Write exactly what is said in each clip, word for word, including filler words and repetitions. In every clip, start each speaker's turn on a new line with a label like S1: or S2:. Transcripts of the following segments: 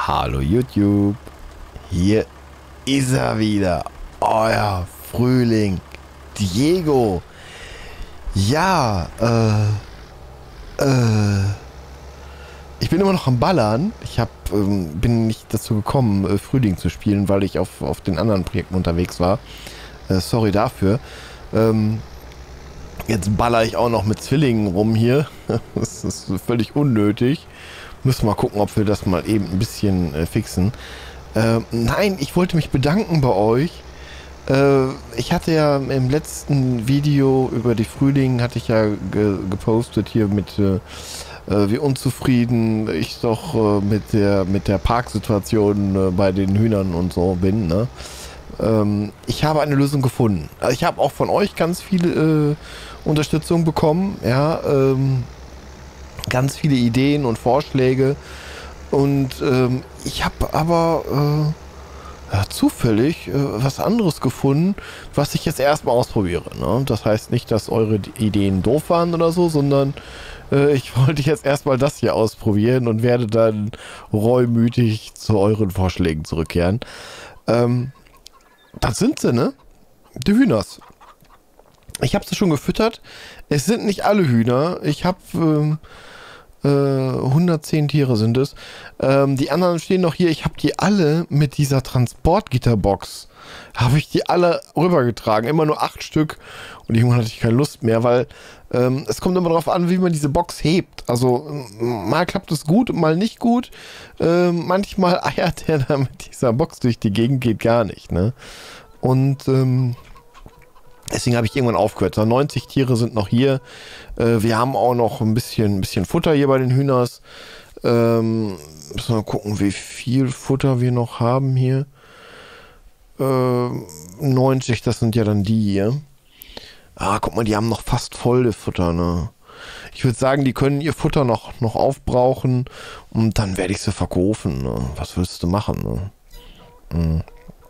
S1: Hallo YouTube, hier ist er wieder, euer Frühling, Diego. Ja, äh, äh, ich bin immer noch am Ballern. Ich hab, ähm, bin nicht dazu gekommen, äh, Frühling zu spielen, weil ich auf, auf den anderen Projekten unterwegs war. Äh, sorry dafür. Ähm, jetzt baller ich auch noch mit Zwillingen rum hier. Das ist völlig unnötig. Müssen wir mal gucken, ob wir das mal eben ein bisschen äh, fixen. Äh, nein, ich wollte mich bedanken bei euch. Äh, ich hatte ja im letzten Video über die Frühling, hatte ich ja ge gepostet hier mit, äh, wie unzufrieden ich doch äh, mit der, mit der Parksituation äh, bei den Hühnern und so bin, ne? Ähm, ich habe eine Lösung gefunden. Also ich habe auch von euch ganz viel äh, Unterstützung bekommen, ja, ähm, ganz viele Ideen und Vorschläge und ähm, ich habe aber äh, ja, zufällig äh, was anderes gefunden, was ich jetzt erstmal ausprobiere, ne? Das heißt nicht, dass eure Ideen doof waren oder so, sondern äh, ich wollte jetzt erstmal das hier ausprobieren und werde dann reumütig zu euren Vorschlägen zurückkehren. Ähm, das sind sie, ne? Die Hühners. Ich habe sie schon gefüttert. Es sind nicht alle Hühner. Ich habe ähm, äh, hundertzehn Tiere sind es. Ähm, die anderen stehen noch hier. Ich habe die alle mit dieser Transportgitterbox. Habe ich die alle rübergetragen. Immer nur acht Stück. Und irgendwann hatte ich keine Lust mehr, weil ähm, es kommt immer darauf an, wie man diese Box hebt. Also mal klappt es gut, mal nicht gut. Ähm, manchmal eiert der da mit dieser Box durch die Gegend, geht gar nicht, ne? Und ähm, deswegen habe ich irgendwann aufgehört. neunzig Tiere sind noch hier. Äh, wir haben auch noch ein bisschen, ein bisschen Futter hier bei den Hühners. Ähm, müssen wir mal gucken, wie viel Futter wir noch haben hier. Äh, neunzig, das sind ja dann die hier. Ah, guck mal, die haben noch fast voll Futter, ne? Ich würde sagen, die können ihr Futter noch, noch aufbrauchen und dann werde ich sie verkaufen, ne? Was willst du machen, ne? Mhm.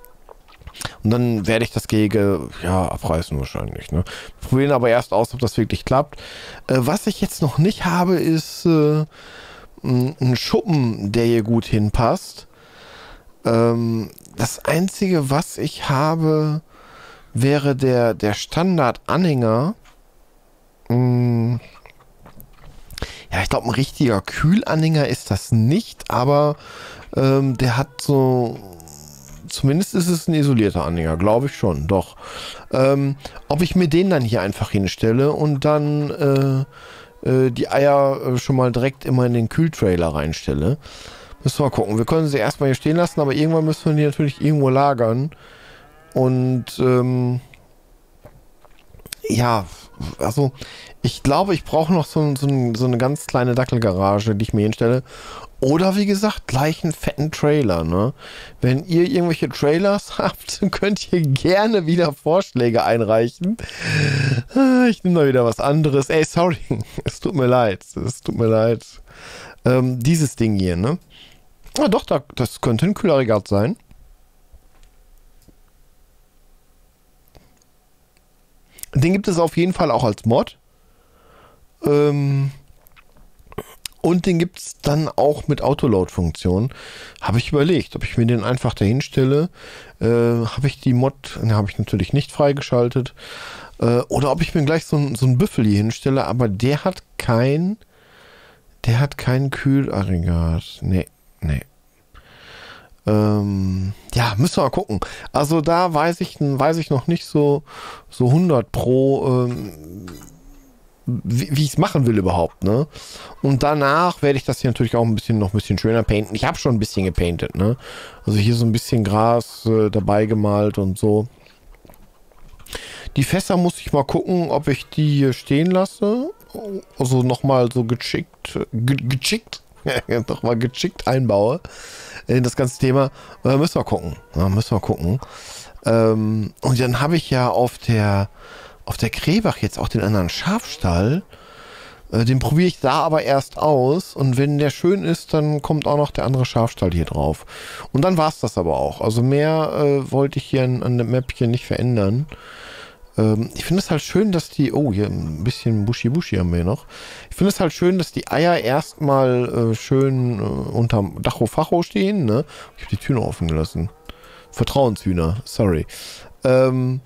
S1: Und dann werde ich das Gehege, ja, abreißen wahrscheinlich, ne? Probieren aber erst aus, ob das wirklich klappt. Äh, was ich jetzt noch nicht habe, ist äh, ein Schuppen, der hier gut hinpasst. Ähm, das Einzige, was ich habe, wäre der, der Standard-Anhänger. Hm. Ja, ich glaube, ein richtiger Kühlanhänger ist das nicht, aber ähm, der hat so... Zumindest ist es ein isolierter Anhänger, glaube ich schon, doch. Ähm, ob ich mir den dann hier einfach hinstelle und dann äh, äh, die Eier äh, schon mal direkt immer in den Kühltrailer reinstelle. Müssen wir mal gucken. Wir können sie erstmal hier stehen lassen, aber irgendwann müssen wir die natürlich irgendwo lagern. Und ähm, ja, also ich glaube, ich brauche noch so, so, so eine ganz kleine Dackelgarage, die ich mir hinstelle. Oder wie gesagt, gleich einen fetten Trailer, ne? Wenn ihr irgendwelche Trailers habt, könnt ihr gerne wieder Vorschläge einreichen. Ich nehme mal wieder was anderes. Ey, sorry. Es tut mir leid. Es tut mir leid. Ähm, dieses Ding hier, ne? Ah, doch, da, das könnte ein Kühlaggregat sein. Den gibt es auf jeden Fall auch als Mod. Ähm... Und den gibt es dann auch mit Autoload-Funktion. Habe ich überlegt, ob ich mir den einfach dahin stelle. Äh, habe ich die Mod, ne, habe ich natürlich nicht freigeschaltet. Äh, oder ob ich mir gleich so, so einen Büffel hier hinstelle, aber der hat kein, der hat kein Kühlaggregat. Nee, nee. Ähm, ja, müssen wir mal gucken. Also da weiß ich, weiß ich noch nicht so, so hundert pro, ähm, wie, wie ich es machen will überhaupt, ne? Und danach werde ich das hier natürlich auch ein bisschen noch ein bisschen schöner painten. Ich habe schon ein bisschen gepaintet, ne? Also hier so ein bisschen Gras äh, dabei gemalt und so. Die Fässer muss ich mal gucken, ob ich die hier stehen lasse. Also nochmal so gechickt, ge gechickt, nochmal gechickt einbaue in das ganze Thema. Äh, müssen wir gucken. Ja, müssen wir gucken. Ähm, und dann habe ich ja auf der Auf der Kräbach jetzt auch den anderen Schafstall. Äh, den probiere ich da aber erst aus. Und wenn der schön ist, dann kommt auch noch der andere Schafstall hier drauf. Und dann war es das aber auch. Also mehr äh, wollte ich hier an, an dem Mäppchen nicht verändern. Ähm, ich finde es halt schön, dass die, oh, hier ein bisschen Buschi-Buschi haben wir noch. Ich finde es halt schön, dass die Eier erstmal äh, schön äh, unterm Dacho-Facho stehen, ne? Ich habe die Tür noch offen gelassen. Vertrauenshühner, sorry. Ähm,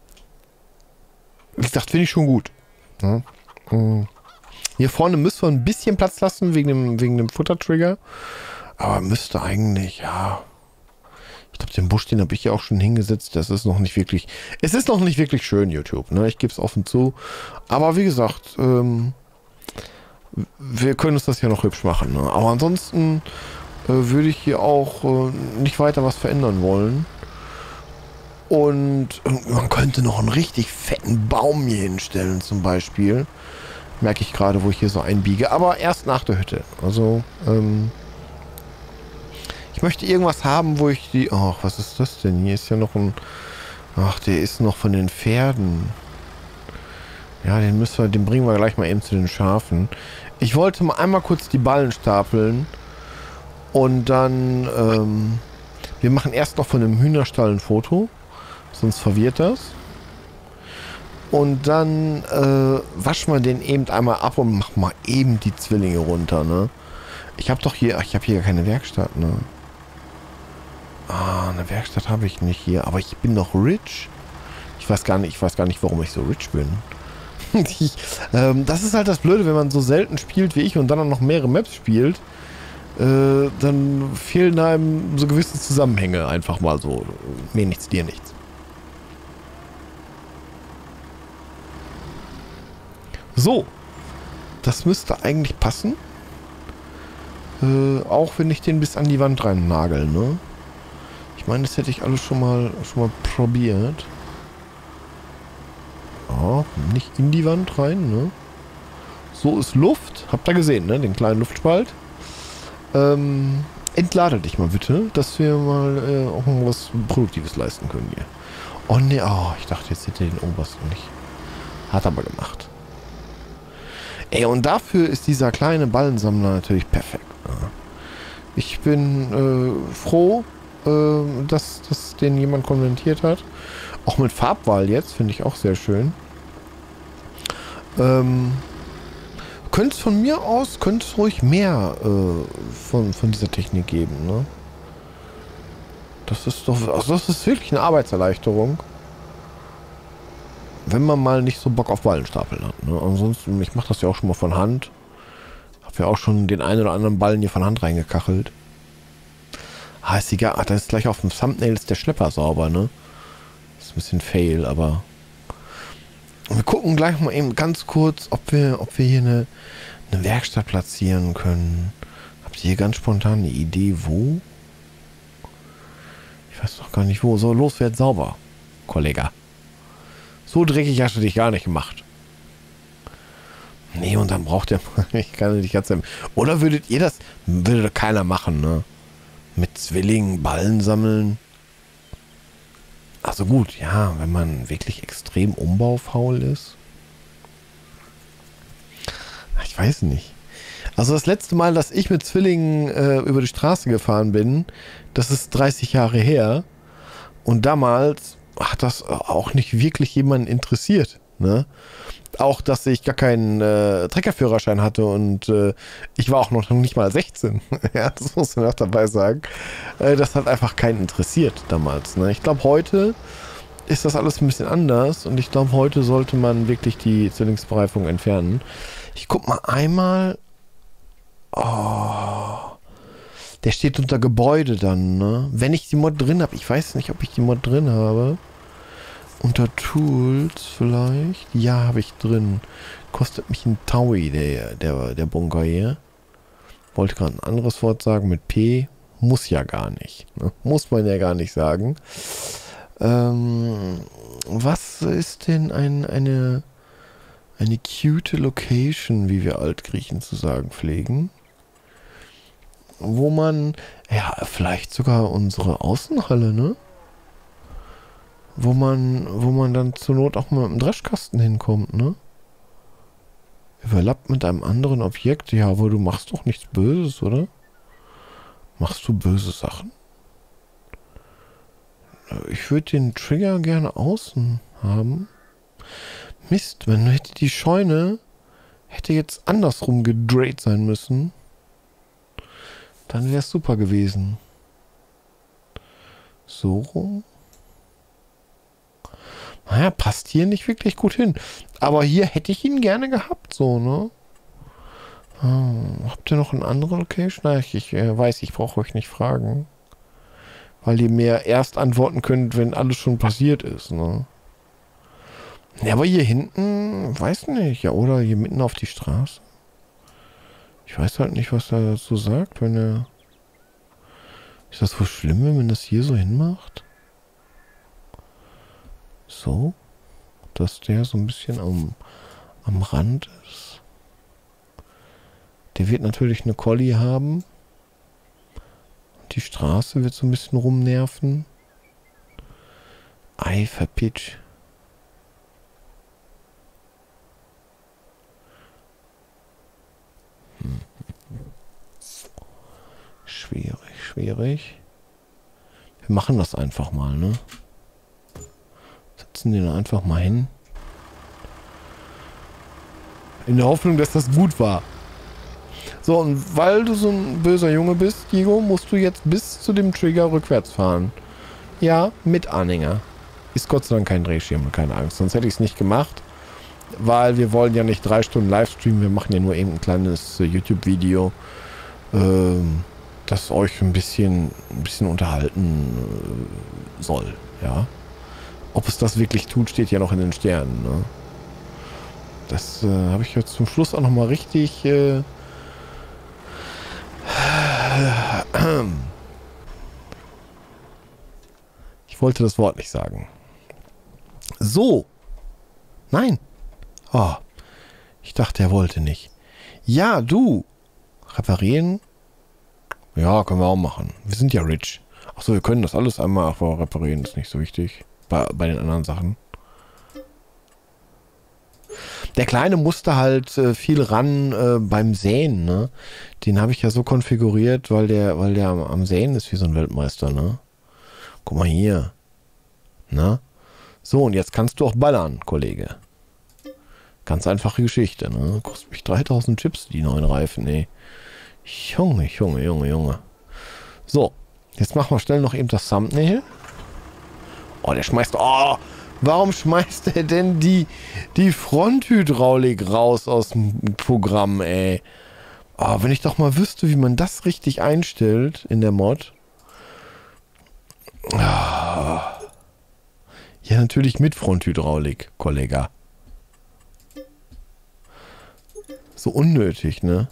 S1: wie gesagt, finde ich schon gut. Ja? Hier vorne müssen wir ein bisschen Platz lassen wegen dem, wegen dem Futtertrigger. Aber müsste eigentlich, ja. Ich glaube, den Busch, den habe ich ja auch schon hingesetzt. Das ist noch nicht wirklich. Es ist noch nicht wirklich schön, YouTube. Ne? Ich gebe es offen zu. Aber wie gesagt, ähm, wir können uns das ja noch hübsch machen. Ne? Aber ansonsten äh, würde ich hier auch äh, nicht weiter was verändern wollen. Und äh, man könnte noch einen richtig fetten Baum hier hinstellen, zum Beispiel. Merke ich gerade, wo ich hier so einbiege. Aber erst nach der Hütte. Also, ähm. ich möchte irgendwas haben, wo ich die... Ach, was ist das denn? Hier ist ja noch ein... Ach, der ist noch von den Pferden. Ja, den müssen wir... Den bringen wir gleich mal eben zu den Schafen. Ich wollte mal einmal kurz die Ballen stapeln. Und dann... Ähm, wir machen erst noch von dem Hühnerstall ein Foto. Sonst verwirrt das. Und dann äh, waschen wir den eben einmal ab und machen mal eben die Zwillinge runter, ne? Ich habe doch hier... Ach, ich habe hier keine Werkstatt, ne? Ah, eine Werkstatt habe ich nicht hier, aber ich bin doch rich. Ich weiß gar nicht, ich weiß gar nicht, warum ich so rich bin. ich, ähm, das ist halt das Blöde, wenn man so selten spielt wie ich und dann auch noch mehrere Maps spielt, äh, dann fehlen einem so gewisse Zusammenhänge einfach mal so. Mir nichts, dir nichts. So, das müsste eigentlich passen. Äh, auch wenn ich den bis an die Wand rein nagel, ne? Ich meine, das hätte ich alles schon mal, schon mal probiert. Ja, nicht in die Wand rein, ne? So ist Luft. Habt ihr gesehen, ne? Den kleinen Luftspalt. Ähm, entlade dich mal bitte, dass wir mal äh, auch mal was Produktives leisten können hier. Oh ne, oh, ich dachte, jetzt hätte den obersten nicht. Hat aber gemacht. Ey, und dafür ist dieser kleine Ballensammler natürlich perfekt. Ne? Ich bin äh, froh, äh, dass, dass den jemand kommentiert hat. Auch mit Farbwahl jetzt, finde ich auch sehr schön. Ähm, könnte es von mir aus, könnte es ruhig mehr äh, von, von dieser Technik geben, ne? Das ist doch, also das ist wirklich eine Arbeitserleichterung. Wenn man mal nicht so Bock auf Ballenstapeln hat, ne? Ansonsten, ich mache das ja auch schon mal von Hand. Hab ja auch schon den einen oder anderen Ballen hier von Hand reingekachelt. Ah, ist egal. Ach, da ist gleich auf dem Thumbnail ist der Schlepper sauber, ne? Ist ein bisschen fail, aber... Wir gucken gleich mal eben ganz kurz, ob wir, ob wir hier eine, eine Werkstatt platzieren können. Habt ihr hier ganz spontan eine Idee, wo? Ich weiß doch gar nicht wo. So, los, wird sauber, Kollege. So dreckig hast du dich gar nicht gemacht. Nee, und dann braucht der... ich kann nicht ganz... Oder würdet ihr das... Würde keiner machen, ne? Mit Zwillingen Ballen sammeln. Also gut, ja, wenn man wirklich extrem umbaufaul ist. Ich weiß nicht. Also das letzte Mal, dass ich mit Zwillingen äh, über die Straße gefahren bin, das ist dreißig Jahre her. Und damals hat das auch nicht wirklich jemanden interessiert, ne? Auch, dass ich gar keinen äh, Treckerführerschein hatte und äh, ich war auch noch nicht mal sechzehn. Ja, das muss man auch dabei sagen. Äh, das hat einfach keinen interessiert damals, ne? Ich glaube, heute ist das alles ein bisschen anders und ich glaube, heute sollte man wirklich die Zwillingsbereifung entfernen. Ich guck mal einmal. Oh, der steht unter Gebäude dann, ne? Wenn ich die Mod drin habe, ich weiß nicht, ob ich die Mod drin habe. Unter Tools vielleicht? Ja, habe ich drin. Kostet mich ein Taui, der, der, der Bunker hier. Wollte gerade ein anderes Wort sagen mit P. Muss ja gar nicht. Ne? Muss man ja gar nicht sagen. Ähm, was ist denn ein, eine, eine cute Location, wie wir Altgriechen zu sagen pflegen? Wo man, ja, vielleicht sogar unsere Außenhalle, ne? Wo man, wo man dann zur Not auch mal mit dem Dreschkasten hinkommt, ne? Überlappt mit einem anderen Objekt. Ja, aber du machst doch nichts Böses, oder? Machst du böse Sachen? Ich würde den Trigger gerne außen haben. Mist, wenn hätte die Scheune hätte jetzt andersrum gedreht sein müssen. Dann wäre es super gewesen. So rum. Naja, passt hier nicht wirklich gut hin. Aber hier hätte ich ihn gerne gehabt, so, ne? Oh, habt ihr noch eine andere Location? Na, ich, ich äh, weiß, ich brauche euch nicht fragen. Weil ihr mir erst antworten könnt, wenn alles schon passiert ist, ne? Ja, aber hier hinten, weiß nicht, ja, oder hier mitten auf die Straße. Ich weiß halt nicht, was er dazu sagt, wenn er... Ist das wohl schlimm, wenn man das hier so hinmacht? So? Dass der so ein bisschen am, am Rand ist. Der wird natürlich eine Collie haben. Die Straße wird so ein bisschen rumnerven. Ei, verpitsch. Hm. Schwierig, schwierig. Wir machen das einfach mal, ne? Setzen den einfach mal hin. In der Hoffnung, dass das gut war. So, und weil du so ein böser Junge bist, Diego, musst du jetzt bis zu dem Trigger rückwärts fahren. Ja, mit Anhänger. Ist Gott sei Dank kein Drehschirm, keine Angst. Sonst hätte ich es nicht gemacht. Weil wir wollen ja nicht drei Stunden Livestream. Wir machen ja nur eben ein kleines äh, YouTube-Video. Ähm, das euch ein bisschen, ein bisschen unterhalten äh, soll. Ja. Ob es das wirklich tut, steht ja noch in den Sternen. Ne? Das äh, habe ich jetzt zum Schluss auch nochmal richtig... Äh, Ich wollte das Wort nicht sagen. So. Nein. Oh. Ich dachte, er wollte nicht. Ja, du. Reparieren? Ja, können wir auch machen. Wir sind ja rich. Achso, wir können das alles einmal reparieren. Ist nicht so wichtig. Bei, bei den anderen Sachen. Der Kleine musste halt äh, viel ran äh, beim Säen, ne? Den habe ich ja so konfiguriert, weil der, weil der am, am Säen ist wie so ein Weltmeister, ne? Guck mal hier. Na? So, und jetzt kannst du auch ballern, Kollege. Ganz einfache Geschichte, ne? Kostet mich dreitausend Chips, die neuen Reifen, ey. Junge, Junge, Junge, Junge. So, jetzt machen wir schnell noch eben das Thumbnail. Oh, der schmeißt... Oh! Warum schmeißt er denn die, die Fronthydraulik raus aus dem Programm, ey? Oh, wenn ich doch mal wüsste, wie man das richtig einstellt in der Mod. Oh. Ja, natürlich mit Fronthydraulik, Kollege. So unnötig, ne?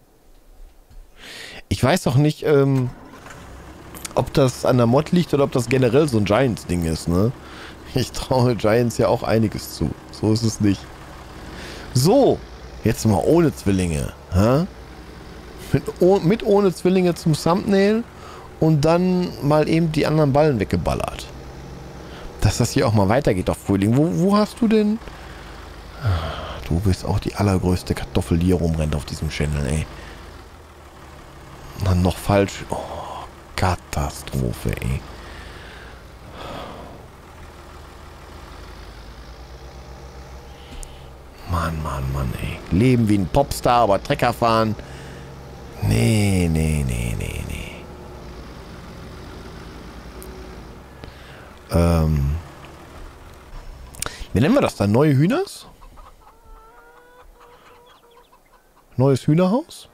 S1: Ich weiß doch nicht, ähm, ob das an der Mod liegt oder ob das generell so ein Giants-Ding ist, ne? Ich traue Giants ja auch einiges zu. So ist es nicht. So, jetzt mal ohne Zwillinge. Hä? Mit, oh, mit ohne Zwillinge zum Thumbnail und dann mal eben die anderen Ballen weggeballert. Dass das hier auch mal weitergeht auf Frühling. Wo, wo hast du denn... Du bist auch die allergrößte Kartoffel, die hier rumrennt auf diesem Channel, ey. Und dann noch falsch... Oh, Katastrophe, ey. Mann, Mann, Mann, ey. Leben wie ein Popstar, aber Trecker fahren. Nee, nee, nee, nee, nee. Ähm. Wie nennen wir das dann? Neue Hühners? Neues Hühnerhaus?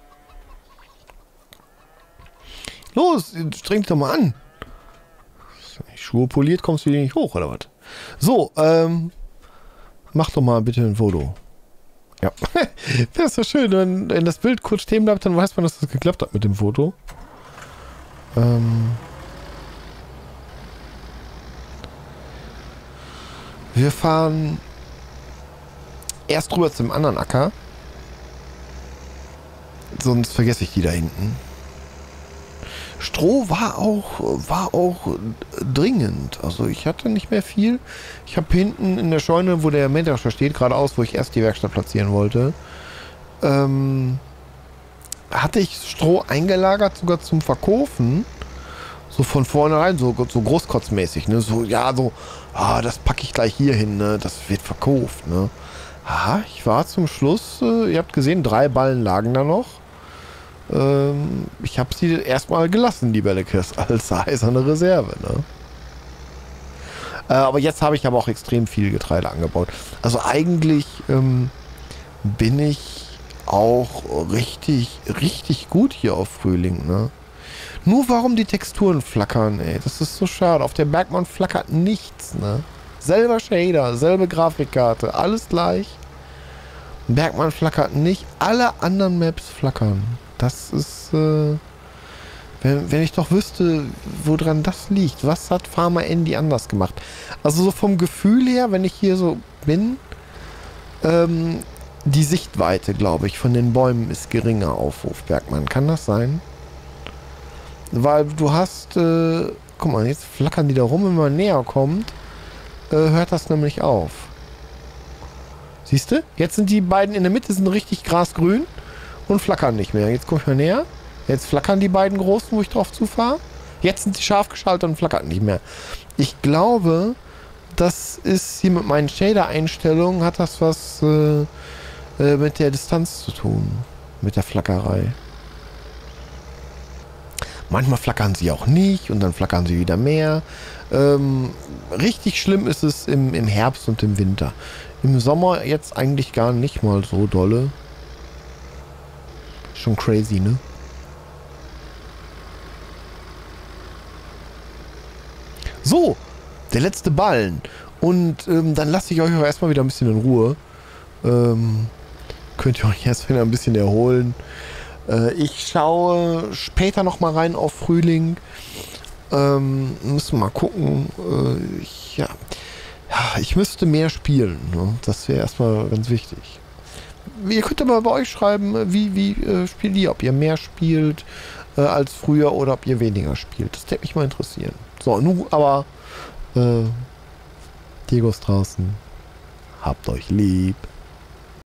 S1: Los, streng dich doch mal an. Schuhe poliert, kommst du wieder nicht hoch, oder was? So, ähm. Mach doch mal bitte ein Foto. Ja. Das ist so schön, wenn, wenn das Bild kurz stehen bleibt, dann weiß man, dass das geklappt hat mit dem Foto. Ähm. Wir fahren erst rüber zum anderen Acker. Sonst vergesse ich die da hinten. Stroh war auch, war auch dringend. Also ich hatte nicht mehr viel. Ich habe hinten in der Scheune, wo der Mähdrescher steht, geradeaus, wo ich erst die Werkstatt platzieren wollte, ähm, hatte ich Stroh eingelagert, sogar zum Verkaufen. So von vornherein, so, so großkotzmäßig, ne? So, ja, so, ah, das packe ich gleich hier hin, ne? Das wird verkauft, ne? Aha, ich war zum Schluss, äh, ihr habt gesehen, drei Ballen lagen da noch. Ähm, ich habe sie erstmal gelassen, die Bällekes, als eiserne Reserve, ne? Äh, aber jetzt habe ich aber auch extrem viel Getreide angebaut. Also eigentlich ähm, bin ich auch richtig, richtig gut hier auf Frühling, ne? Nur warum die Texturen flackern, ey. Das ist so schade. Auf der Bergmann flackert nichts, ne? Selber Shader, selbe Grafikkarte, alles gleich. Bergmann flackert nicht. Alle anderen Maps flackern. Das ist, äh... Wenn, wenn ich doch wüsste, woran das liegt. Was hat Farmer Andy anders gemacht? Also so vom Gefühl her, wenn ich hier so bin, ähm, die Sichtweite, glaube ich, von den Bäumen ist geringer auf Hof Bergmann. Kann das sein? Weil du hast, äh, guck mal, jetzt flackern die da rum, wenn man näher kommt, äh, hört das nämlich auf. Siehst du? Jetzt sind die beiden in der Mitte, sind richtig grasgrün und flackern nicht mehr. Jetzt komme ich mal näher. Jetzt flackern die beiden großen, wo ich drauf zufahre. Jetzt sind sie scharf geschaltet und flackern nicht mehr. Ich glaube, das ist hier mit meinen Shader-Einstellungen, hat das was äh, äh, mit der Distanz zu tun. Mit der Flackerei. Manchmal flackern sie auch nicht und dann flackern sie wieder mehr. Ähm, richtig schlimm ist es im, im Herbst und im Winter. Im Sommer jetzt eigentlich gar nicht mal so dolle. Schon crazy, ne? So, der letzte Ballen. Und ähm, dann lasse ich euch auch erstmal wieder ein bisschen in Ruhe. Ähm, könnt ihr euch erst wieder ein bisschen erholen. Äh, ich schaue später nochmal rein auf Frühling. Ähm, müssen wir mal gucken. Äh, ich, ja. ja, ich müsste mehr spielen. Ne? Das wäre erstmal ganz wichtig. Ihr könnt aber bei euch schreiben, wie, wie äh, spielt ihr? Ob ihr mehr spielt äh, als früher oder ob ihr weniger spielt. Das würde mich mal interessieren. So, nun aber äh, Diego ist draußen. Habt euch lieb.